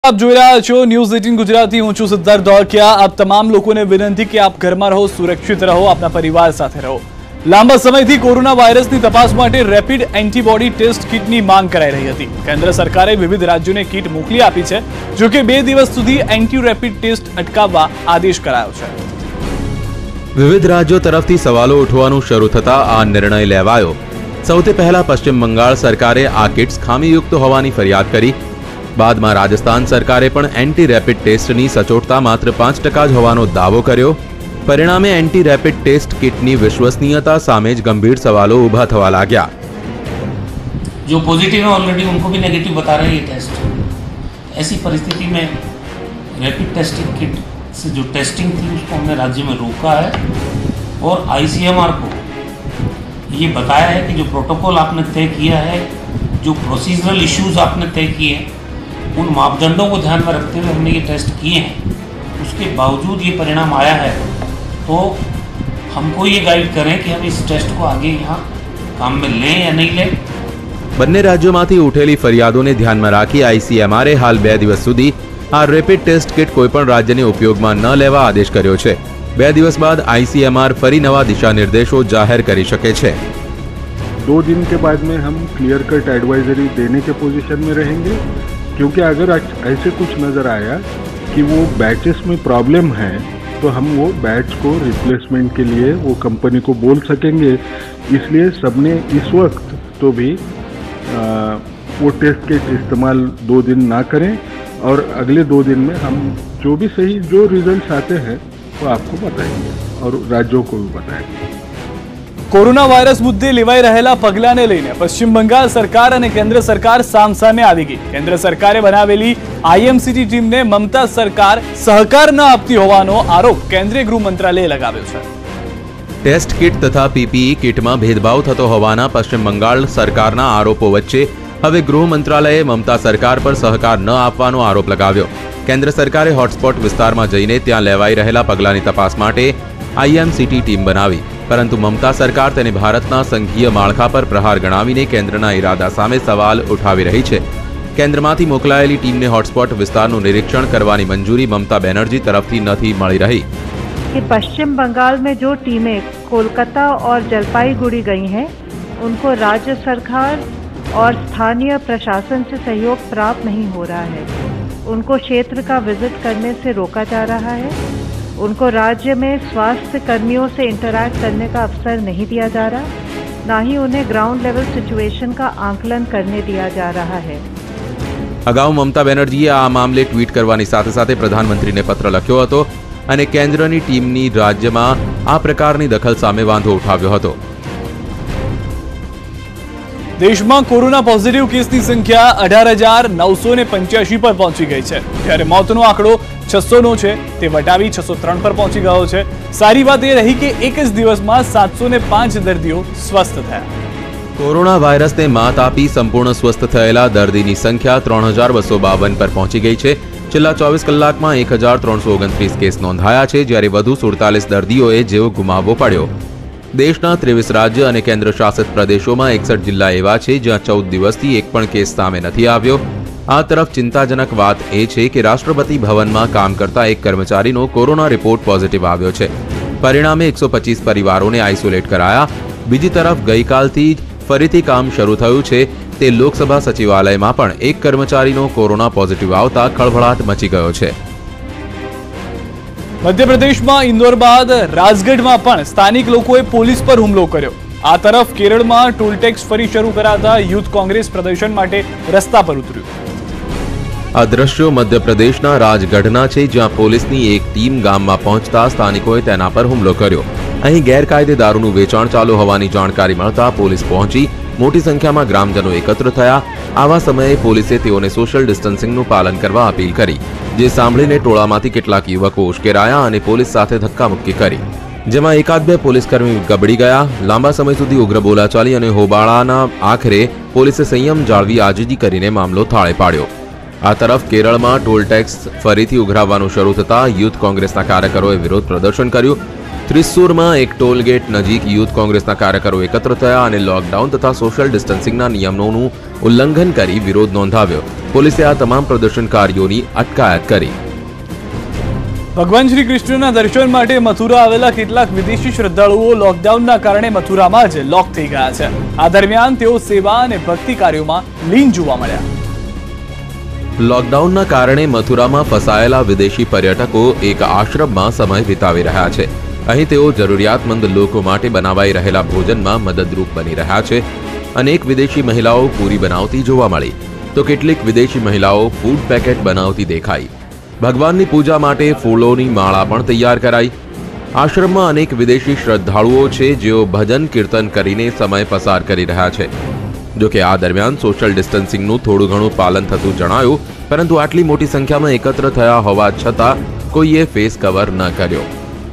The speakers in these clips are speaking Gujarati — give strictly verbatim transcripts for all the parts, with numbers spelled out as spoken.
आप જોઈ રહ્યા છો ન્યૂઝ એટીન ગુજરાતી। હું છું સિદ્ધાર્થ ધોળકિયા। આપ તમામ લોકોને વિનંતી કે આપ ઘરમાં રહો, સુરક્ષિત રહો, આપના પરિવાર સાથે રહો। લાંબા સમયથી કોરોના વાયરસની તપાસ માટે રેપિડ એન્ટીબોડી ટેસ્ટ કિટની માંગ કરાઈ રહી હતી। કેન્દ્ર સરકારે વિવિધ રાજ્યોને કિટ મોકલી આપી છે, જો કે બે દિવસ સુધી એન્ટી રેપિડ ટેસ્ટ અટકાવવા આદેશ કરાયો છે। વિવિધ રાજ્યો તરફથી સવાલો ઉઠવાનું શરૂ થતા આ નિર્ણય લેવાયો। સૌથી પહેલા પશ્ચિમ બંગાળ સરકારે આ કિટ્સ ખામીયુક્ત હોવાની ફરિયાદ કરી। બાદમાં રાજસ્થાન સરકારે પણ એન્ટી રેપિડ ટેસ્ટની સચોટતા માત્ર પાંચ ટકા જ હોવાનો દાવો કર્યો। પરિણામે એન્ટી રેપિડ ટેસ્ટ કિટની વિશ્વસનીયતા સામે જ ગંભીર સવાલો ઊભા થવા लाग्या। जो पॉजिटिव है ऑलरेडी उनको भी नेगेटिव बता रहे हैं ये टेस्ट। ऐसी परिस्थिति में रैपिड टेस्टिंग किट से जो टेस्टिंग थी उसको हमने राज्य में रोका है और आईसीएमआर को ये बताया है कि जो प्रोटोकॉल आपने तय किया है, जो प्रोसीजरल इश्यूज आपने तय किए हैं, उन मापदंडों को ध्यान में रखते हुए हमने ये टेस्ट किए हैं। उसके बावजूद ये परिणाम आया है तो हमको ये गाइड करें कि हम इस टेस्ट को आगे यहाँ काम में लें या नहीं लें। બંને રાજ્યોમાંથી ઉઠેલી ફરિયાદોને ધ્યાનમાં રાખી આઈસીએમઆરે હાલ બે દિવસ સુધી આ રેપિડ ટેસ્ટ કિટ કોઈપણ રાજ્યને ઉપયોગમાં ન લેવા આદેશ કર્યો છે। બે દિવસ બાદ આઈસીએમઆર ફરી નવા દિશા નિર્દેશો જાહેર કરી શકે છે। दो दिन के बाद में हम क्लियर कट एडवाइजरी देने के पोजीशन में रहेंगे, क्योंकि अगर ऐसे कुछ नज़र आया कि वो बैचेस में प्रॉब्लम है तो हम वो बैच को रिप्लेसमेंट के लिए वो कंपनी को बोल सकेंगे। इसलिए सबने इस वक्त तो भी आ, वो टेस्ट किट इस्तेमाल दो दिन ना करें और अगले दो दिन में हम जो भी सही जो रिजल्ट्स आते हैं वो आपको बताएंगे और राज्यों को भी बताएंगे। कोरोना वायरस मुद्दे लेवाई रहेला पगलाने लईने पश्चिम बंगाल सरकार અને કેન્દ્ર સરકાર સામસામે આવી ગઈ। કેન્દ્ર સરકારે બનાવેલી આઈએમસીટી ટીમને મમતા સરકાર સહકાર ન આપતી હોવાનો આરોપ કેન્દ્રીય ગૃહ મંત્રાલયે લગાવ્યો છે। ટેસ્ટ કિટ તથા પીપીઈ કિટમાં ભેદભાવ થતો હોવાના પશ્ચિમ બંગાળ સરકારના આરોપો વચ્ચે હવે ગૃહ મંત્રાલયે મમતા સરકાર પર સહકાર ન આપવાનો આરોપ લગાવ્યો। કેન્દ્ર સરકારે હોટસ્પોટ વિસ્તારમાં જઈને ત્યાં લેવાઈ રહેલા પગલાંની તપાસ માટે આઈએમસીટી ટીમ બનાવી, પરંતુ મમતા સરકાર તેને ભારતના સંઘીય માળખા પર પ્રહાર ગણાવીને કેન્દ્રના ઇરાદા સામે સવાલ ઉઠાવી રહી છે। કેન્દ્રમાંથી મોકલાયેલી ટીમને હોટસ્પોટ વિસ્તારનું નિરીક્ષણ કરવાની મંજૂરી મમતા બેનર્જી तरफથી નથી મળી રહી। कि पश्चिम बंगाल में जो टीमें कोलकाता और जलपाईगुड़ी गई हैं, उनको राज्य सरकार और स्थानीय प्रशासन से सहयोग प्राप्त नहीं हो रहा है। उनको क्षेत्र का विजिट करने से रोका जा रहा है। उनको राज्य में स्वास्थ्य कर्मियों से इंटरैक्ट करने का अवसर नहीं दिया जा रहा, ना ही उन्हें ग्राउंड लेवल सिचुएशन का आंकलन करने दिया जा रहा है। અગાઉ મમતા બેનર્જીએ આ મામલે ટ્વીટ કરવાની સાથે સાથે પ્રધાનમંત્રીને પત્ર લખ્યો હતો અને કેન્દ્રની ટીમની રાજ્યમાં આ પ્રકારની દખલ સામે વાંધો ઉઠાવ્યો હતો। દેશમાં કોરોના પોઝિટિવ કેસની સંખ્યા અઢાર હજાર નવસો ને પંચ્યાસી પર પહોંચી ગઈ છે, જ્યારે મોતનો આંકડો છસો નો છે તે વટાવી છસો ત્રણ પર પહોંચી ગયો છે। સારી વાત એ રહી કે એક જ દિવસમાં સાતસો ને પાંચ દર્દીઓ સ્વસ્થ થયા। કોરોના વાયરસને માત આપી સંપૂર્ણ સ્વસ્થ થયેલા દર્દીની સંખ્યા ત્રણ હજાર બસો બાવન પર પહોંચી ગઈ છે। છેલ્લા ચોવીસ કલાકમાં એક હજાર ત્રણસો ઓગણત્રીસ કેસ નોંધાયા છે, જ્યારે વધુ સુડતાલીસ દર્દીઓએ જીવ ગુમાવવો પડ્યો। દેશના ત્રેવીસ રાજ્ય અને કેન્દ્રશાસિત પ્રદેશોમાં એકસઠ જિલ્લા એવા છે જ્યાં ચૌદ દિવસથી એક પણ કેસ સામે નથી આવ્યો। આ તરફ ચિંતાજનક વાત એ છે કે રાષ્ટ્રપતિ ભવનમાં કામ કરતા એક કર્મચારીનો કોરોના રિપોર્ટ પોઝિટિવ આવ્યો છે। પરિણામે એકસો પચીસ પરિવારોને આઇસોલેટ કરાયા। બીજી તરફ ગઈકાલથી ફરીથી કામ શરૂ થયું છે તે લોકસભા સચિવાલયમાં પણ એક કર્મચારીનો કોરોના પોઝિટિવ આવતા ખળભળાટ મચી ગયો છે। મધ્યપ્રદેશમાં ઇન્દોર બાદ રાજગઢમાં પણ સ્થાનિક લોકોએ પોલીસ પર હુમલો કર્યો। આ તરફ કેરળમાં ટોલ ટેક્સ ફરી શરૂ કરાતા યુથ કોંગ્રેસ પ્રદર્શન માટે રસ્તા પર ઉતર્યું। આ દ્રશ્યો મધ્યપ્રદેશના રાજગઢના છે, જ્યાં પોલીસની એક ટીમ ગામમાં પહોંચતા સ્થાનિકોએ તેના પર હુમલો કર્યો। અહીં ગેરકાયદે દારૂનું વેચાણ ચાલુ હોવાની જાણકારી મળતા પોલીસ પહોંચી મોટી સંખ્યામાં ગ્રામજનો એકત્ર થયા। આવા સમયે પોલીસે તેઓને સોશિયલ ડિસ્ટન્સિંગનું પાલન કરવા અપીલ કરી, જે સાંભળીને ટોળામાંથી કેટલાક યુવકો ઉશ્કેરાયા અને પોલીસ સાથે ધક્કામુક્કી કરી, જેમાં એકાદ બે પોલીસકર્મી ગબડી ગયા। લાંબા સમય સુધી ઉગ્ર બોલાચાલી અને હોબાળાના આખરે પોલીસે સંયમ જાળવી આજીજી કરીને મામલો થાળે પાડ્યો। આ તરફ કેરળમાં ટોલ ટેક્સ ફરીથી ઉઘરાવવાનું શરૂ થતાં યુથ કોંગ્રેસના કાર્યકરોએ વિરોધ પ્રદર્શન કર્યું। ત્રિસ્સુરમાં એક ટોલગેટ નજીક યુથ કોંગ્રેસના કાર્યકરો એકત્ર થયા અને લોકડાઉન તથા સોશિયલ ડિસ્ટન્સિંગના નિયમોનું ઉલ્લંઘન કરી વિરોધ નોંધાવ્યો. પોલીસે આ તમામ પ્રદર્શનકારીઓની અટકાયત કરી. ભગવાન શ્રી કૃષ્ણના દર્શન માટે મથુરા આવેલા કેટલાક વિદેશી શ્રદ્ધાળુઓ લોકડાઉનના કારણે મથુરામાં જ લોક થઈ ગયા છે. આ દરમિયાન તેઓ સેવા અને ભક્તિ કાર્યોમાં લીન જોવા મળ્યા. લોકડાઉનના કારણે મથુરામાં ફસાયેલા વિદેશી પર્યટકો એક આશ્રમમાં સમય વિતાવી રહ્યા છે. અહીં તેઓ જરૂરિયાતમંદ લોકો માટે બનાવાઈ રહેલા ભોજનમાં મદદરૂપ બની રહ્યા છે. અનેક વિદેશી મહિલાઓ પૂરી બનાવતી જોવા મળી તો કેટલીક વિદેશી મહિલાઓ ફૂડ પેકેટ બનાવતી દેખાઈ. ભગવાનની પૂજા માટે ફૂલોની માળા પણ તૈયાર કરાઈ. આશ્રમમાં અનેક વિદેશી શ્રદ્ધાળુઓ છે જેઓ ભજન કીર્તન કરીને સમય પસાર કરી રહ્યા છે. જોકે આ દરમિયાન સોશિયલ ડિસ્ટન્સિંગનું થોડું ઘણું પાલન થતું જણાયું, પરંતુ આટલી મોટી સંખ્યામાં એકત્ર થયા હોવા છતાં કોઈએ ફેસ કવર ન કર્યો.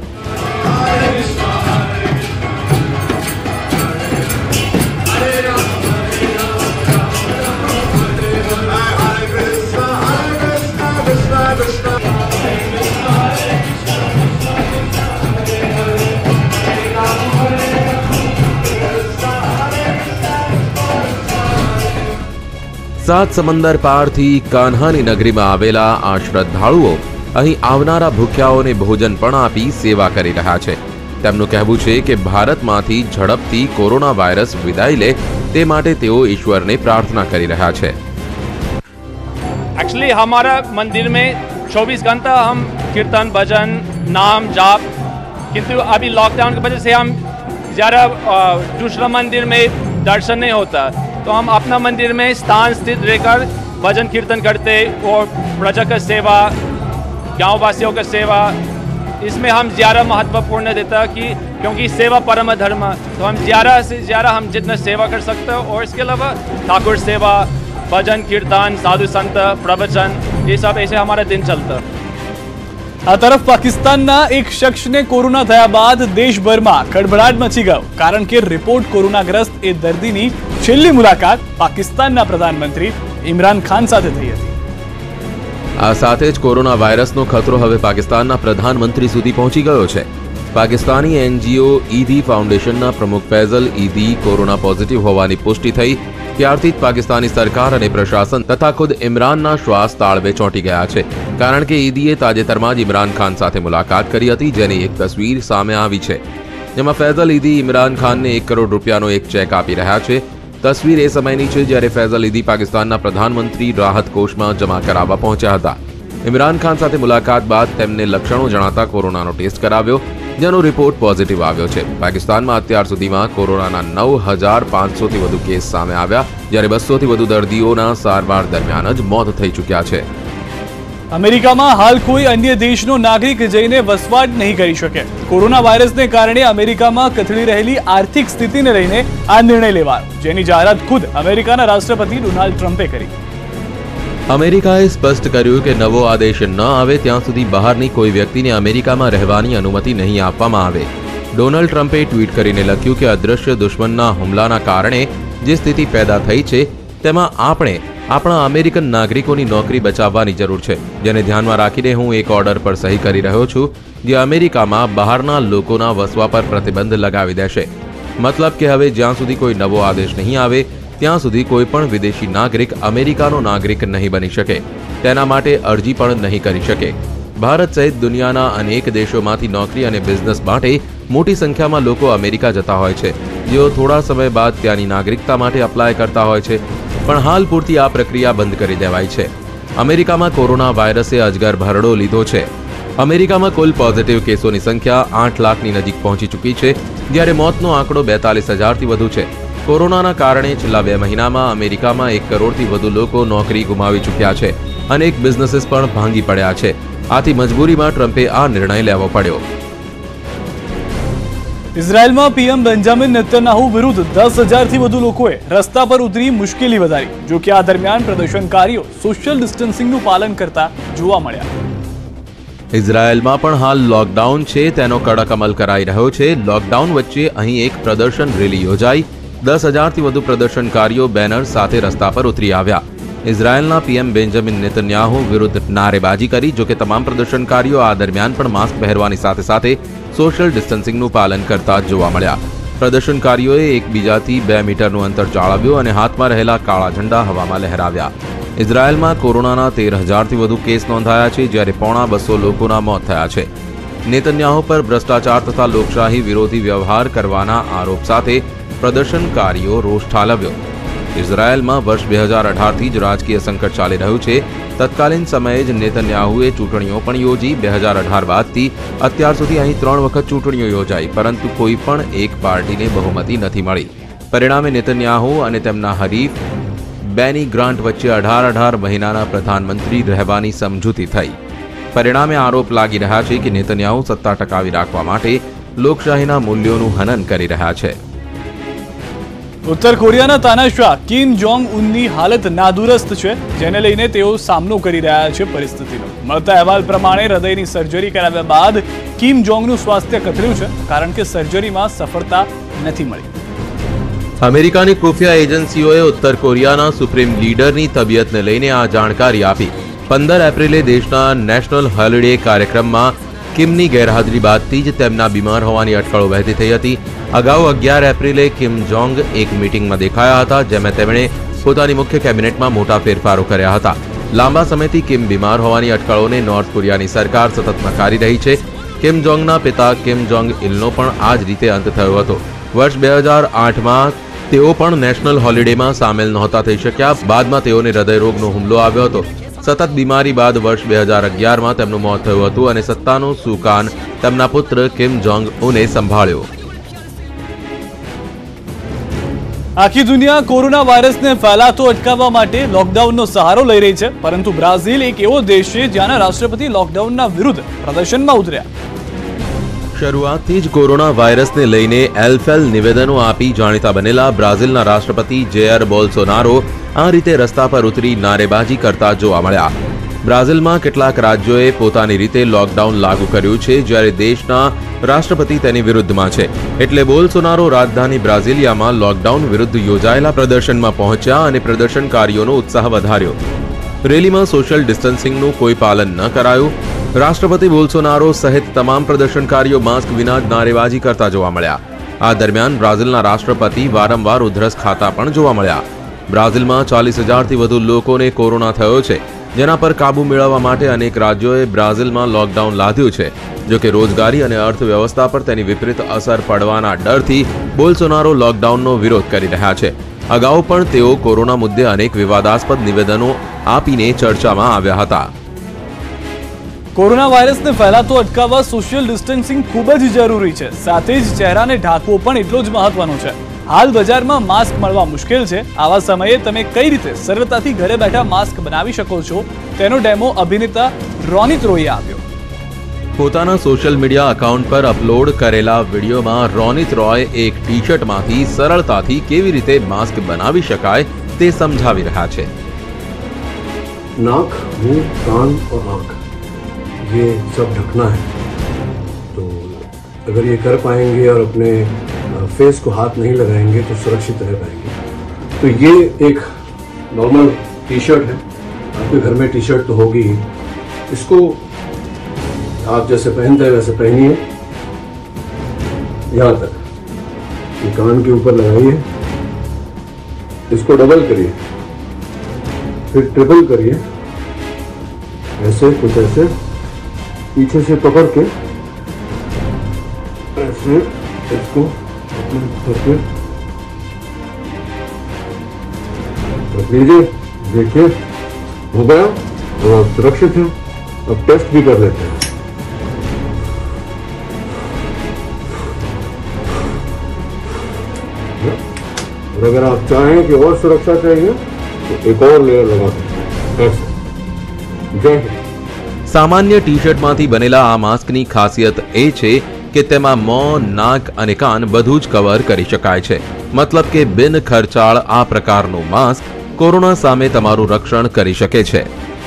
સાત સમંદર પારથી કાન્હાની નગરીમાં આવેલા આ શ્રદ્ધાળુઓ અહીં આવનારા ભૂખ્યાઓને ભોજન પણ આપી સેવા કરી રહ્યા છે. તેમનું કહેવું છે કે ભારતમાંથી ઝડપથી કોરોના વાયરસ વિદાય લે તે માટે તેઓ ઈશ્વરને પ્રાર્થના કરી રહ્યા છે. एक्चुअली हमारा मंदिर में चौबीस घंटा हम कीर्तन भजन नाम जाप, किंतु अभी लॉकडाउन की वजह से हम ज़्यादा दूसरा मंदिर में दर्शन नहीं होता, तो हम अपना मंदिर में स्थान स्थित रहकर भजन कीर्तन करते और प्रजा का सेवा, गाँव वासियों का सेवा, इसमें हम ज़्यादा महत्वपूर्ण देता कि क्योंकि सेवा परम धर्म, तो हम ज़्यादा से ज़्यादा हम जितना सेवा कर सकते हैं. और इसके अलावा ठाकुर सेवा, भजन कीर्तन, साधु संत प्रवचन, ये सब ऐसे हमारा दिन चलता. આ તરફ પાકિસ્તાનના એક શખ્સને કોરોના થયા બાદ દેશભરમાં ખળભળાટ મચી ગયો, કારણ કે રિપોર્ટ કોરોનાગ્રસ્ત એ દર્દીની છેલ્લી મુલાકાત પાકિસ્તાનના પ્રધાનમંત્રી ઇમરાન ખાન સાથે થઈ હતી. આ સાથે જ કોરોના વાયરસનો ખતરો હવે પાકિસ્તાનના પ્રધાનમંત્રી સુધી પહોંચી ગયો છે. પાકિસ્તાની એનજીઓ ઈદી ફાઉન્ડેશનના પ્રમુખ ફૈઝલ ઈદી કોરોના પોઝિટિવ હોવાની પુષ્ટિ થઈ ત્યારથી જ પાકિસ્તાની સરકાર અને પ્રશાસન તથા ખુદ ઇમરાનના શ્વાસ તાળવે ચોંટી ગયા છે, કારણ કે ઈદીએ તાજેતરમાં જ ઇમરાન ખાન સાથે મુલાકાત કરી હતી, જેની એક તસવીર સામે આવી છે, જેમાં ફૈઝલ ઈદી ઇમરાન ખાનને એક કરોડ રૂપિયાનો એક ચેક આપી રહ્યા છે. તસવીર એ સમયની છે જ્યારે ફૈઝલ ઈદી પાકિસ્તાનના પ્રધાનમંત્રી રાહત કોષમાં જમા કરાવવા પહોંચ્યા હતા. ઇમરાન ખાન સાથે મુલાકાત બાદ તેમને લક્ષણો જણાતા કોરોનાનો ટેસ્ટ કરાવ્યો, જેનો રિપોર્ટ પોઝિટિવ આવ્યો છે. પાકિસ્તાનમાં અત્યાર સુધીમાં કોરોનાના નવ હજાર પાંચસોથી વધુ કેસ સામે આવ્યા, જ્યારે બસોથી વધુ દર્દીઓના સારવાર દરમિયાન જ મોત થઈ ચૂક્યા છે. અમેરિકામાં હાલ કોઈ અન્ય દેશનો નાગરિક જઈને વસવાટ નહીં કરી શકે. કોરોના વાયરસને કારણે અમેરિકામાં કથળી રહેલી આર્થિક સ્થિતિને લઈને આ નિર્ણય લેવાયો, જેની જાહેરાત ખુદ અમેરિકાના રાષ્ટ્રપતિ ડોનાલ્ડ ટ્રમ્પે કરી. અમેરિકાએ સ્પષ્ટ કર્યું કે નવો આદેશ ન આવે ત્યાં સુધી બહારની કોઈ વ્યક્તિને અમેરિકામાં રહેવાની અનુમતિ નહીં આપવામાં આવે. ડોનાલ્ડ ટ્રમ્પે ટ્વીટ કરીને લખ્યું કે અદૃશ્ય દુશ્મનના હુમલાના કારણે જે સ્થિતિ પેદા થઈ છે તેમાં આપણે આપણા અમેરિકન નાગરિકોની નોકરી બચાવવાની જરૂર છે, જેને ધ્યાનમાં રાખીને હું એક ઓર્ડર પર સહી કરી રહ્યો છું જે અમેરિકામાં બહારના લોકોના વસવા પર પ્રતિબંધ લગાવી દેશે. મતલબ કે હવે જ્યાં સુધી કોઈ નવો આદેશ નહીં આવે ત્યાં સુધી કોઈ પણ વિદેશી નાગરિક અમેરિકાનો નાગરિક નહીં બની શકે, તેના માટે અરજી પણ નહીં કરી શકે. ભારત સહિત દુનિયાના અનેક દેશોમાંથી નોકરી અને બિઝનેસ માટે મોટી સંખ્યામાં લોકો અમેરિકા જતા હોય છે, જેઓ થોડા સમય બાદ ત્યાંની નાગરિકતા માટે અપ્લાય કરતા હોય છે, પણ હાલ પૂરતી આ પ્રક્રિયા બંધ કરી દેવાઈ છે. અમેરિકામાં કોરોના વાયરસે અજગર ભરડો લીધો છે. અમેરિકામાં કુલ પોઝિટિવ કેસોની સંખ્યા આઠ લાખની નજીક પહોંચી ચૂકી છે, જ્યારે મોતનો આંકડો બેતાલીસ હજારથી વધુ છે. કોરોનાના કારણે છેલ્લા બે મહિનામાં અમેરિકામાં એક કરોડથી વધુ લોકો નોકરી ગુમાવી ચૂક્યા છે. અનેક બિઝનેસીસ પણ ભાંગી પડ્યા છે. આથી મજબૂરીમાં ટ્રમ્પે આ નિર્ણય લેવો પડ્યો. ઇઝરાયલમાં પીએમ બેન્જામિન નેતન્યાહુ વિરુદ્ધ દસ હજારથી વધુ લોકોએ રસ્તા પર ઉતરી મુશ્કેલી વધારી. જો કે આ દરમિયાન પ્રદર્શનકારીઓ સોશિયલ ડિસ્ટન્સિંગનું પાલન કરતા જોવા મળ્યા. ઇઝરાયલમાં પણ હાલ લોકડાઉન છે, તેનો કડક અમલ કરાઈ રહ્યો છે. લોકડાઉન વચ્ચે અહીં એક પ્રદર્શન રેલી યોજાઈ. દસ હજારથી વધુ પ્રદર્શનકારીઓ બેનર સાથે રસ્તા પર ઉતરી આવ્યા. ઇઝરાયેલના પીએમ બેન્જામિન નેતન્યાહુ વિરુદ્ધ નારેબાજી કરી, જો કે તમામ પ્રદર્શનકારીઓ આ દરમિયાન પણ માસ્ક પહેરવાની સાથે સાથે સોશિયલ ડિસ્ટન્સિંગનું પાલન કરતા જોવા મળ્યા. પ્રદર્શનકારીઓએ એકબીજાથી બે મીટરનું અંતર જાળવ્યું અને હાથમાં રહેલા કાળા ઝંડા હવામાં લહેરાવ્યા. ઇઝરાયેલમાં કોરોનાના તેર હજારથી વધુ કેસ નોંધાયા છે, જ્યારે પોણા બસો લોકોના મોત થયા છે. નેતન્યાહુ પર ભ્રષ્ટાચાર તથા લોકશાહી વિરોધી વ્યવહાર કરવાના આરોપ સાથે પ્રદર્શનકારીઓ રોષ ઠાલવ્યો. ઇઝરાયેલમાં વર્ષ બે હજાર અઢારથી જ રાજકીય સંકટ ચાલી રહ્યું છે. તત્કાલીન સમયે જ નેતન્યાહુએ ચૂંટણીઓ પણ યોજી. બે હજાર અઢાર બાદથી અત્યાર સુધી અહીં ત્રણ વખત ચૂંટણીઓ યોજાઈ, પરંતુ કોઈ પણ એક પાર્ટીને બહુમતી નથી મળી. પરિણામે નેતન્યાહુ અને તેમના હરીફ બેની ગ્રાન્ટ વચ્ચે અઢાર અઢાર મહિનાના પ્રધાનમંત્રી રહેવાની સમજૂતી થઈ. પરિણામે આરોપ લાગી રહ્યા છે કે નેતન્યાહુ સત્તા ટકાવી રાખવા માટે લોકશાહીના મૂલ્યોનું હનન કરી રહ્યા છે. ઉત્તર કોરિયાના તાનાશાહ કિમ જોંગ ઉનની હાલત નાદુરસ્ત છે, જેને લઈને તેઓ સામનો કરી રહ્યા છે પરિસ્થિતિનો. મળતા અહેવાલ પ્રમાણે હૃદયની સર્જરી કરાવ્યા બાદ કિમ જોંગનું સ્વાસ્થ્ય કથળ્યું છે, કારણ કે સર્જરીમાં સફળતા નથી મળી. અમેરિકાની ખુફિયા એજન્સીઓએ ઉત્તર કોરિયાના સુપ્રીમ લીડરની તબિયતને લઈને આ જાણકારી આપી. પંદર એપ્રિલે દેશના નેશનલ હોલિડે કાર્યક્રમમાં કિમની ગેરહાજરી બાદથી જ તેમના બીમાર હોવાની અટકળો વહેતી થઈ હતી. અગાઉ અગિયાર એપ્રિલે કિમ જોંગ એક મીટિંગમાં દેખાયા હતા, જેમાં તેમણે પોતાની મુખ્ય કેબિનેટમાં મોટા ફેરફારો કર્યા હતા. લાંબા સમયથી કિમ બીમાર હોવાની અટકળોને નોર્થ કોરિયાની સરકાર સતત નકારી રહી છે. કિમ જોંગના પિતા કિમ જોંગ ઇલનો પણ આ જ રીતે અંત થયો હતો. વર્ષ બે હજાર આઠમાં તેઓ પણ નેશનલ હોલિડેમાં સામેલ નહોતા થઈ શક્યા. બાદમાં તેઓને હૃદયરોગનો હુમલો આવ્યો હતો. સતત બીમારી બાદ વર્ષ બે હજાર અગિયારમાં તેમનું મોત થયું હતું અને સત્તાનું સુકાન તેમના પુત્ર કિમ જોંગ ઉને સંભાળ્યો. આખી દુનિયા કોરોના વાયરસને ફેલાતો અટકાવવા માટે લોકડાઉનનો સહારો લઈ રહી છે, પરંતુ બ્રાઝિલ એક એવો દેશ છે જ્યાંના રાષ્ટ્રપતિ લોકડાઉનના વિરુદ્ધ પ્રદર્શનમાં ઉતર્યા. શરૂઆતથી જ કોરોના વાયરસને લઈને એલફેલ નિવેદનો આપી જાણીતા બનેલા બ્રાઝિલના રાષ્ટ્રપતિ જેર બોલ્સોનારો આ રીતે રસ્તા પર ઉતરી નારેબાજી કરતા જોવા મળ્યા. બ્રાઝિલમાં કેટલાક રાજ્યોએ પોતાની રીતે લોકડાઉન લાગુ કર્યું છે, જ્યારે દેશના રાષ્ટ્રપતિ તેની વિરુદ્ધમાં છે. એટલે બોલ્સોનારો રાજધાની બ્રાઝિલિયામાં લોકડાઉન વિરુદ્ધ યોજાયેલા પ્રદર્શનમાં પહોંચ્યા અને પ્રદર્શનકારીઓનો ઉત્સાહ વધાર્યો. રેલીમાં સોશિયલ ડિસ્ટન્સિંગનું કોઈ પાલન ન કરાયું. રાષ્ટ્રપતિ બોલ્સોનારો સહિત તમામ પ્રદર્શનકારીઓ માસ્ક વિના જ નારેબાજી કરતા જોવા મળ્યા. આ દરમિયાન બ્રાઝિલના રાષ્ટ્રપતિ વારંવાર ઉધરસ ખાતા પણ જોવા મળ્યા. બ્રાઝિલમાં ચાલીસ હજારથી વધુ લોકોને કોરોના થયો છે, જેના પર કાબુ મેળવવા માટે અનેક રાજ્યોએ બ્રાઝિલમાં લોકડાઉન લાદ્યું છે. જો કે રોજગારી અને અર્થવ્યવસ્થા પર તેની વિપરીત અસર પડવાના ડરથી બોલ્સોનારો લોકડાઉનનો વિરોધ કરી રહ્યા છે. અગાઉ પણ તેઓ કોરોના મુદ્દે અનેક વિવાદાસ્પદ નિવેદનો આપીને ચર્ચામાં આવ્યા હતા. કોરોના વાયરસને ફેલાતો અટકાવવા સોશિયલ ડિસ્ટન્સિંગ ખૂબ જ જરૂરી છે. સાથે જ ચહેરાને ઢાંકવો પણ એટલો જ મહત્વનો છે. હાલ બજારમાં માસ્ક મળવા મુશ્કેલ છે. આવા સમયે તમે કઈ રીતે સરળતાથી ઘરે બેઠા માસ્ક બનાવી શકો છો, તેનો ડેમો અભિનેતા રોનિત રોયે આપ્યો. પોતાના સોશિયલ મીડિયા એકાઉન્ટ પર અપલોડ કરેલા વિડીયોમાં રોનિત રોય એક ટી શર્ટમાંથી સરળતાથી કેવી રીતે માસ્ક બનાવી શકાય તે સમજાવી રહ્યા છે. नाक, मुंह, कान और आँख ये सब ढकना है. तो अगर ये कर पाएंगे और अपने फेस को हाथ नहीं लगाएंगे तो सुरक्षित रह पाएंगे. तो ये एक नॉर्मल टी शर्ट है. आपके घर में टी शर्ट तो होगी ही. इसको आप जैसे पहनते हैं वैसे पहनिए, यहाँ तक. ये कान के ऊपर लगाइए, इसको डबल करिए, फिर ट्रिपल करिए, ऐसे कुछ ऐसे पीछे से पकड़ के ऐसे इसको अपने करके रख लीजिए. देखिए हो गया. और आप सुरक्षित हैं. अब टेस्ट भी कर लेते हैं. और अगर आप चाहें कि और सुरक्षा चाहिए तो एक और लेयर लगा सकते हैं. जय हिंद. સામાન્ય ટી શર્ટમાંથી બનેલા આ માસ્કની ખાસિયત એ છે કે તેમાં મોં, નાક અને કાન બધું જ કવર કરી શકાય છે. મતલબ કે બિન ખર્ચાળ આ પ્રકારનું માસ્ક કોરોના સામે તમારું રક્ષણ કરી શકે છે.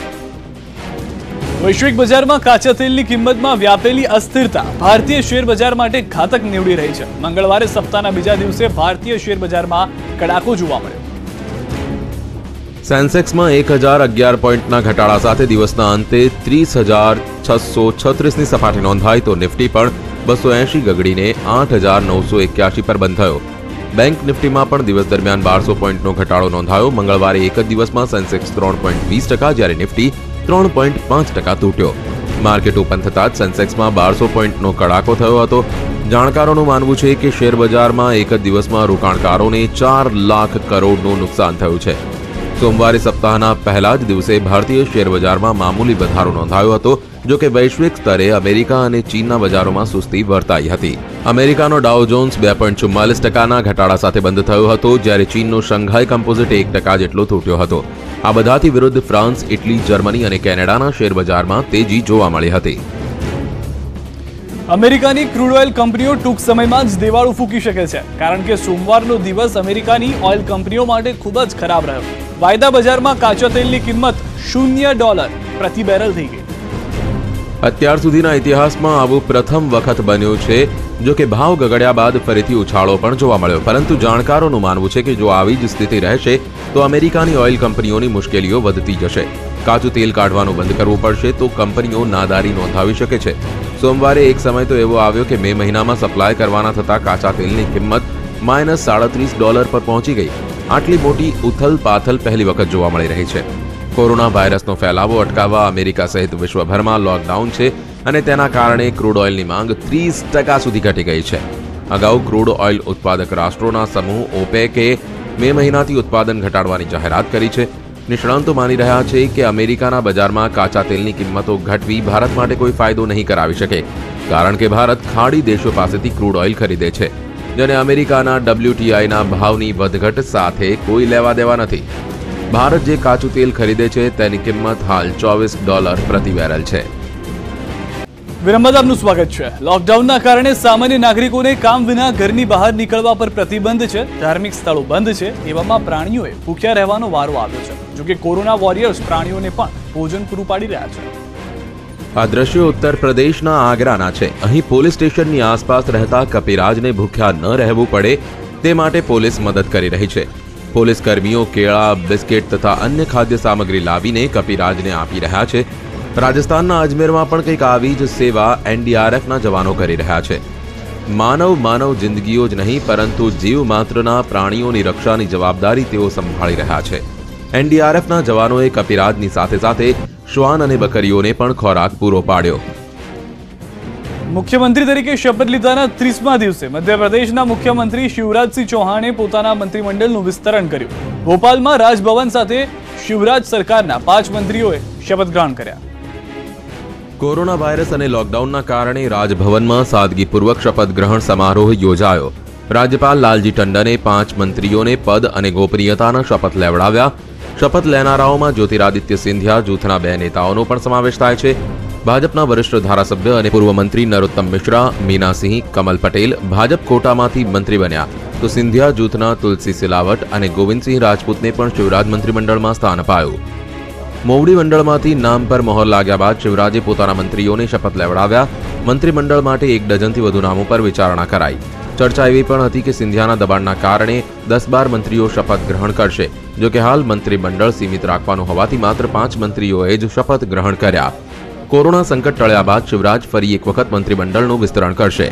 વૈશ્વિક બજારમાં કાચા તેલની કિંમતમાં વ્યાપેલી અસ્થિરતા ભારતીય શેર બજાર માટે ઘાતક નીવડી રહી છે. મંગળવારે સપ્તાહના બીજા દિવસે ભારતીય શેર બજારમાં કડાકો જોવા મળ્યો. સેન્સેક્સમાં એક હજાર અગિયાર પોઈન્ટના ઘટાડા સાથે દિવસના અંતે ત્રીસ હજાર છસો છત્રીસની સપાટી નોંધાઈ તો નિફ્ટી પણ બસો એંશી ગગડીને આઠ હજાર નવસો એક્યાસી પર બંધ થયો. બેંક નિફ્ટીમાં પણ દિવસ દરમિયાન બારસો પોઈન્ટનો ઘટાડો નોંધાયો. મંગળવારે એક જ દિવસમાં સેન્સેક્સ ત્રણ પોઈન્ટ વીસ ટકા જ્યારે નિફ્ટી ત્રણ પોઈન્ટ પાંચ ટકા તૂટ્યો. માર્કેટ ઓપન થતાં જ સેન્સેક્સમાં બારસો પોઈન્ટનો કડાકો થયો હતો. જાણકારોનું માનવું છે કે શેર બજારમાં એક જ દિવસમાં રોકાણકારોને ચાર લાખ કરોડનું નુકસાન થયું છે. સોમવારે સપ્તાહના પહેલા જ દિવસે ભારતીય શેર બજારમાં મામૂલી વધારો નોંધાયો હતો, જો કે વૈશ્વિક સ્તરે અમેરિકા અને ચીનના બજારોમાં સુસ્તી વર્તાઈ હતી. અમેરિકાનો ડાઉ જોન્સ બે પોઈન્ટ ચુમ્માલીસ ટકાના ઘટાડા સાથે બંધ થયો હતો, જ્યારે ચીનનો શંઘાઈ કમ્પોઝિટ એક ટકા જેટલો તૂટ્યો હતો. આ બધાથી વિરુદ્ધ ફ્રાન્સ, ઇટલી, જર્મની અને કેનેડાના શેર બજારમાં તેજી જોવા મળી હતી. અમેરિકાની ક્રૂડ ઓઇલ કંપનીઓ ટૂંક સમયમાં જ દેવાળું ફૂંકી શકે છે, કારણ કે સોમવારનો દિવસ અમેરિકાની ઓઇલ કંપનીઓ માટે ખૂબ જ ખરાબ રહ્યો. વાયદા બજારમાં કાચા તેલની કિંમત શૂન્ય ડોલર પ્રતિ બેરલ થઈ ગઈ. અત્યાર સુધીના ઇતિહાસમાં આવું પ્રથમ વખત બન્યું છે. જો કે ભાવ ગગડ્યા બાદ ફરીથી ઉછાળો પણ જોવા મળ્યો, પરંતુ જાણકારોનું માનવું છે કે જો આવી જ સ્થિતિ રહેશે તો અમેરિકાની ઓઇલ કંપનીઓની મુશ્કેલીઓ વધતી જશે. કાચું તેલ કાઢવાનું બંધ કરવું પડશે તો કંપનીઓ નાદારી નોંધાવી શકે છે. સોમવારે એક સમય તો એવો આવ્યો કે મે મહિનામાં સપ્લાય કરવાના થતા કાચા તેલની કિંમત માઇનસ સાડત્રીસ ડોલર પર પહોંચી ગઈ. આટલી મોટી ઉથલ પાથલ પહેલી વખત જોવા મળી રહી છે. કોરોના વાયરસનો ફેલાવો અટકાવવા અમેરિકા સહિત વિશ્વભરમાં લોકડાઉન છે અને તેના કારણે ક્રૂડ ઓઇલની માંગ ત્રીસ ટકા સુધી ઘટી ગઈ છે. અગાઉ ક્રૂડ ઓઇલ ઉત્પાદક રાષ્ટ્રોના સમૂહ ઓપેકે મે મહિનાથી ઉત્પાદન ઘટાડવાની જાહેરાત કરી છે. નિષ્ણાંતો માની રહ્યા છે કે અમેરિકાના બજારમાં કાચા તેલની કિંમતો ઘટવી ભારત માટે કોઈ ફાયદો નહીં કરાવી શકે, કારણ કે ભારત ખાડી દેશો પાસેથી ક્રૂડ ઓઇલ ખરીદે છે, જેને અમેરિકાના ડબલ્યુટીઆઈના ભાવની વધઘટ સાથે કોઈ લેવા દેવા નથી. ભારત જે કાચું તેલ ખરીદે છે તેની કિંમત હાલ ચોવીસ ડોલર પ્રતિ બેરલ છે. વિરામ બાદ આપનું સ્વાગત છે. લોકડાઉનના કારણે સામાન્ય નાગરિકોને કામ વિના ઘરની બહાર નીકળવા પર પ્રતિબંધ છે. ધાર્મિક સ્થળો બંધ છે. એવામાં પ્રાણીઓએ ભૂખ્યા રહેવાનો વારો આવ્યો છે. જોકે કોરોના વોરિયર્સ પ્રાણીઓને પણ ભોજન પૂરું પાડી રહ્યા છે. આ દ્રશ્યો ઉત્તર પ્રદેશના આગ્રાના છે. અહીં પોલીસ સ્ટેશનની આસપાસ રહેતા કપિરાજને ભૂખ્યા ન રહેવું પડે તે માટે પોલીસ મદદ કરી રહી છે. પોલીસ કર્મીઓ કેળા, બિસ્કિટ તથા અન્ય ખાદ્ય સામગ્રી લાવીને કપિરાજને આપી રહ્યા છે. રાજસ્થાનના અજમેરમાં પણ કંઈક આવી જ સેવા એનડીઆરએફના જવાનો કરી રહ્યા છે. માનવ માનવ જિંદગીઓ જ નહીં, પરંતુ જીવ માત્રના પ્રાણીઓની રક્ષાની જવાબદારી તેઓ સંભાળી રહ્યા છે. એનડીઆરએફના જવાનોએ કપિરાજની સાથે સાથે શ્વાન અને બકરીઓને પણ ખોરાક પૂરો પાડ્યો. મુખ્યમંત્રી તરીકે શપથ લીધાના ત્રીસમા દિવસે મધ્યપ્રદેશના મુખ્યમંત્રી શિવરાજસિંહ ચૌહાણે પોતાના મંત્રીમંડળનું વિસ્તરણ કર્યું. ભોપાલમાં રાજભવન સાથે શિવરાજ સરકારના પાંચ મંત્રીઓએ શપથ ગ્રહણ કર્યા. કોરોના વાયરસ અને લોકડાઉનના કારણે રાજભવનમાં સાદગીપૂર્વક શપથ ગ્રહણ સમારોહ યોજાયો. રાજ્યપાલ લાલજી ટંડને પાંચ મંત્રીઓને પદ અને ગોપનીયતાના શપથ લેવડાવ્યા. શપથ લેનારાઓમાં જ્યોતિરાદિત્ય સિંધિયા જૂથના બે નેતાઓનો પણ સમાવેશ થાય છે. ભાજપના વરિષ્ઠ ધારાસભ્ય અને પૂર્વ મંત્રી નરોત્તમ મિશ્રા, મીનાસિંહ, કમલ પટેલ ભાજપ કોટામાંથી મંત્રી બન્યા, તો સિંધિયા જૂથના તુલસી સિલાવટ અને ગોવિંદસિંહ રાજપૂતને પણ શિવરાજ મંત્રીમંડળમાં સ્થાન અપાયું. મોવડી મંડળમાંથી નામ પર મહોર લાગ્યા બાદ શિવરાજે પોતાના મંત્રીઓને શપથ લેવડાવ્યા. મંત્રીમંડળ માટે એક ડઝનથી વધુ નામો પર વિચારણા કરાઈ. ચર્ચા એવી પણ હતી કે સિંધિયાના દબાણના કારણે દસ બાર મંત્રીઓ શપથ ગ્રહણ કરશે. જો કે હાલ મંત્રીમંડળ સીમિત રાખવાનું હોવાથી માત્ર પાંચ મંત્રીઓએ જ શપથ ગ્રહણ કર્યા. કોરોના સંકટ ટળ્યા બાદ શિવરાજ ફરી એક વખત મંત્રીમંડળનું વિસ્તરણ કરશે.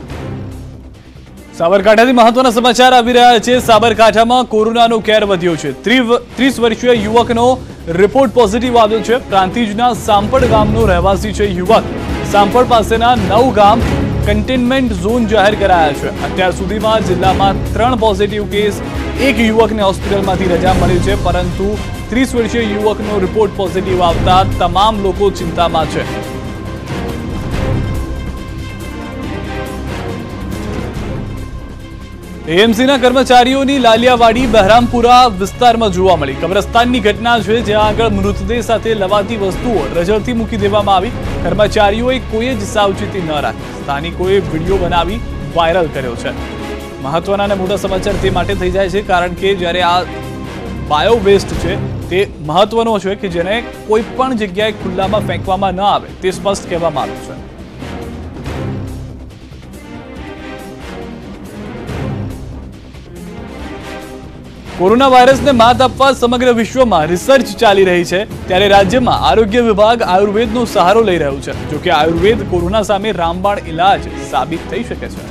સાબરકાંઠાથી મહત્વના સમાચાર આવી રહ્યા છે. સાબરકાંઠામાં કોરોનાનો કેર વધ્યો છે. ત્રીસ વર્ષીય યુવકનો રિપોર્ટ પોઝિટિવ આવ્યો છે. પ્રાંતિજના સાંપડ ગામનો રહેવાસી છે યુવક. સાંપડ પાસેના નવ ગામ કન્ટેનમેન્ટ ઝોન જાહેર કરાયા છે. અત્યાર સુધીમાં જિલ્લામાં ત્રણ પોઝિટિવ કેસ, એક યુવકને હોસ્પિટલમાંથી રજા મળી છે, પરંતુ ત્રીસ વર્ષીય યુવકનો રિપોર્ટ પોઝિટિવ આવતા તમામ લોકો ચિંતામાં છે. એએમસીના કર્મચારીઓની લાલિયાવાડી બહેરામપુરા વિસ્તારમાં જોવા મળી. કબ્રસ્તાનની ઘટના છે, જ્યાં આગળ મૃતદેહ સાથે લવાતી વસ્તુઓ રજળથી મૂકી દેવામાં આવી. કર્મચારીઓએ કોઈ જ સાવચેતી ન રાખી. સ્થાનિકોએ વિડીયો બનાવી વાયરલ કર્યો છે. મહત્વના અને મોટા સમાચાર તે માટે થઈ જાય છે કારણ કે જ્યારે આ બાયો વેસ્ટ છે તે મહત્વનો છે કે જેને કોઈ પણ જગ્યાએ ખુલ્લામાં ફેંકવામાં ન આવે તે સ્પષ્ટ કહેવામાં આવ્યું છે. કોરોના વાયરસને માત આપવા સમગ્ર વિશ્વમાં રિસર્ચ ચાલી રહી છે, ત્યારે રાજ્યમાં આરોગ્ય વિભાગ આયુર્વેદનો સહારો લઈ રહ્યું છે. જોકે આયુર્વેદ કોરોના સામે રામબાણ ઇલાજ સાબિત થઈ શકે છે.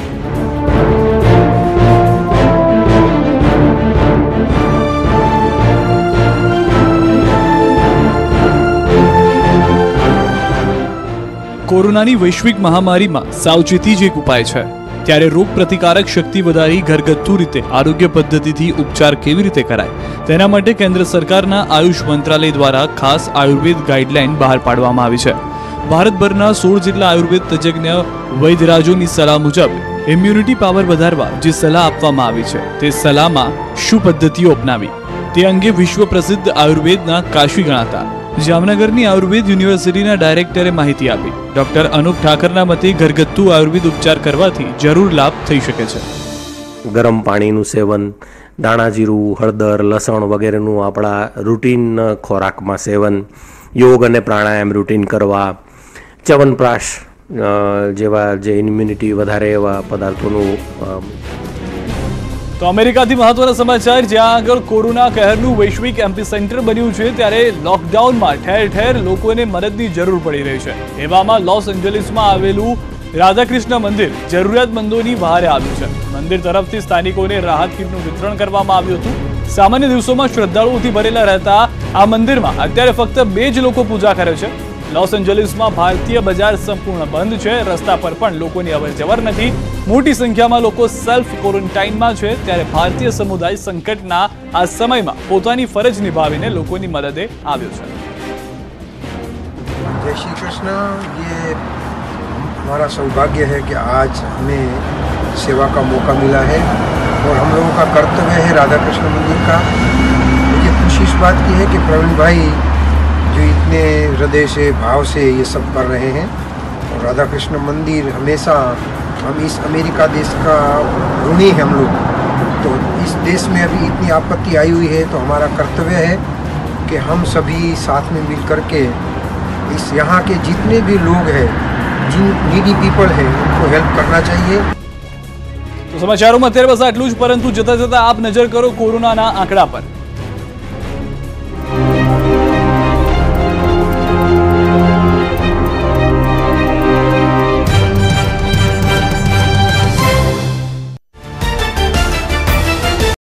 કોરોનાની વૈશ્વિક મહામારીમાં સાવચેતી જ એક ઉપાય છે. ત્યારે રોગ પ્રતિકારક શક્તિ વધારી ઘરગથ્થુ રીતે આરોગ્ય પદ્ધતિથી ઉપચાર કેવી રીતે કરાય, તેના માટે કેન્દ્ર સરકારના આયુષ મંત્રાલય દ્વારા ખાસ આયુર્વેદ ગાઈડલાઈન બહાર પાડવામાં આવી છે. ભારતભરના સોળ જેટલા આયુર્વેદ તજજ્ઞ વૈદ્યરાજોની સલાહ મુજબ ઇમ્યુનિટી પાવર વધારવા જે સલાહ આપવામાં આવી છે, તે સલાહમાં શું પદ્ધતિઓ અપનાવી તે અંગે વિશ્વ પ્રસિદ્ધ આયુર્વેદના કાશી ગણાતા જામનગરની આયુર્વેદ યુનિવર્સિટીના ડાયરેક્ટરે માહિતી આપી. ડોક્ટર અનુપ ઠાકરના મતે ઘરગથ્થુ આયુર્વેદ ઉપચાર કરવાથી જરૂર લાભ થઈ શકે છે. ગરમ પાણીનું સેવન, દાણા જીરું, હળદર, લસણ વગેરેનું આપણા રૂટીન ખોરાકમાં સેવન, યોગ અને પ્રાણાયામ રૂટીન કરવા, ચ્યવનપ્રાશ જેવા જે ઇમ્યુનિટી વધારે એવા પદાર્થોનું. તો અમેરિકાથી મહત્વના સમાચાર, જ્યાં આગળ કોરોના કહેરનું વૈશ્વિક એપિસેન્ટર બન્યું છે, ત્યારે લોકડાઉનમાં ઠેર ઠેર લોકોને મદદની જરૂર પડી રહી છે. એવામાં લોસ એન્જલિસમાં આવેલું રાધાકૃષ્ણ મંદિર જરૂરિયાતમંદોની વહારે આવ્યું છે. મંદિર તરફથી સ્થાનિકોને રાહત કીટનું વિતરણ કરવામાં આવ્યું હતું. સામાન્ય દિવસોમાં શ્રદ્ધાળુઓથી ભરેલા રહેતા આ મંદિરમાં અત્યારે ફક્ત બે જ લોકો પૂજા કરે છે. લોસ એન્જલિસમાં ભારતીય બજાર સંપૂર્ણ બંધ છે. રસ્તા પર પણ લોકોની અવરજવર નથી. મોટી સંખ્યામાં લોકો સેલ્ફ ક્વોરન્ટાઇનમાં છે. ત્યારે ભારતીય સમુદાય સંકટના આ સમયમાં પોતાની ફરજ નિભાવીને લોકોની મદદે આવ્યો છે. जय श्री कृष्ण। ये हमारा सौभाग्य है कि आज हमें सेवा का मौका मिला है और हम लोगों का कर्तव्य है राधा कृष्ण मंदिर का। मुझे खुशी इस बात की है कि प्रवीण भाई जो इतने हृदय से भाव से ये सब कर रहे हैं, और राधा कृष्ण मंदिर हमेशा हम इस अमेरिका देश का ऋणी है हम लोग। तो इस देश में अभी इतनी आपत्ति आई हुई है, तो हमारा कर्तव्य है कि हम सभी साथ में मिल कर के इस यहाँ के जितने भी लोग हैं, जिन नीडी पीपल है, उनको हेल्प करना चाहिए। तो समाचारों में અત્યારે બસ આટલું જ, પરંતુ જતા જતા આપ નજર કરો કોરોનાના આંકડા પર.